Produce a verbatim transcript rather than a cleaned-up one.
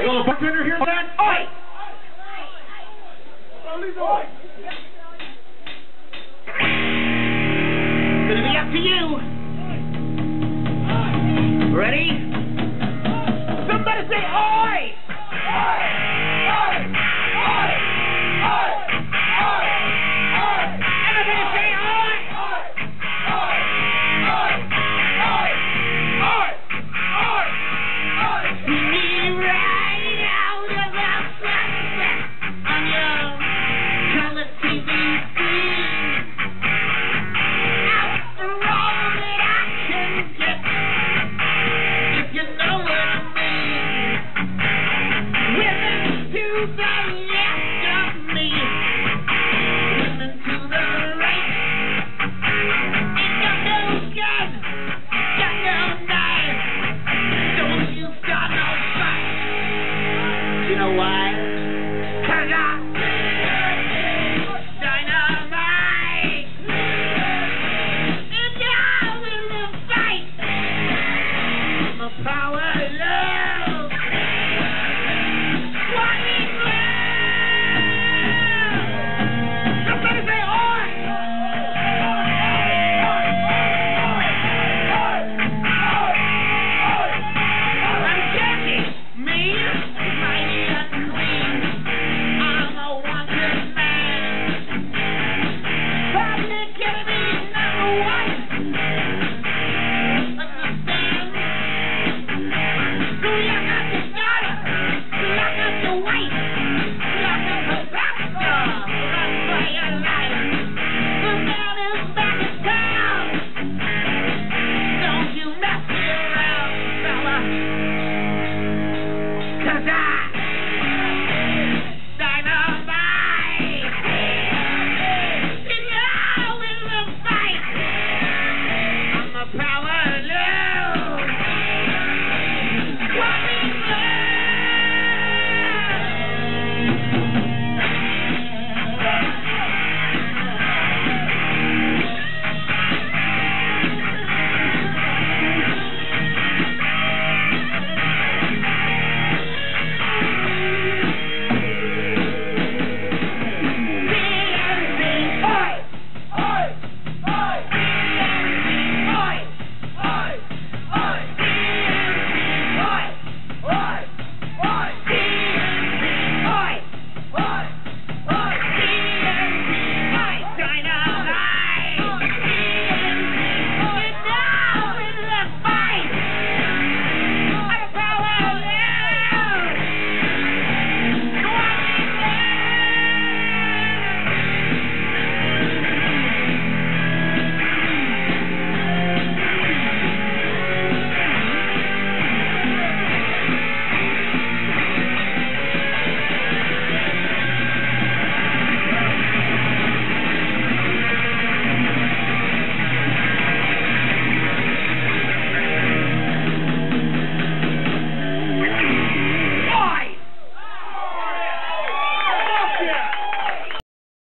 Will the bartender hear that? Oi! Oi! It's gonna be up to you. Ready? Somebody say oi! Oi! Oi! Oi! Oi! Oi! Oi! Everybody say oi! Oi! Oi! Oi! Oi! Oi! Oi! Oi! Me right out of the sunset on your color T V screen. Out the road that I can get, if you know what I mean. Women to the left of me, women to the right. Ain't got no gun, got no knife. Don't you start no fight. You know why? 'Cause I'm dynamite. And now in the fight, my power of love. What is love? Somebody say oi! I'm Jackie, me, mighty and clean. I'm a wanted man. Public enemy number one. Understand? So lock up the daughter, lock up the wife, lock up the bastard, run for your life. The man is back in town. Don't you mess me around, fella. 'Cause I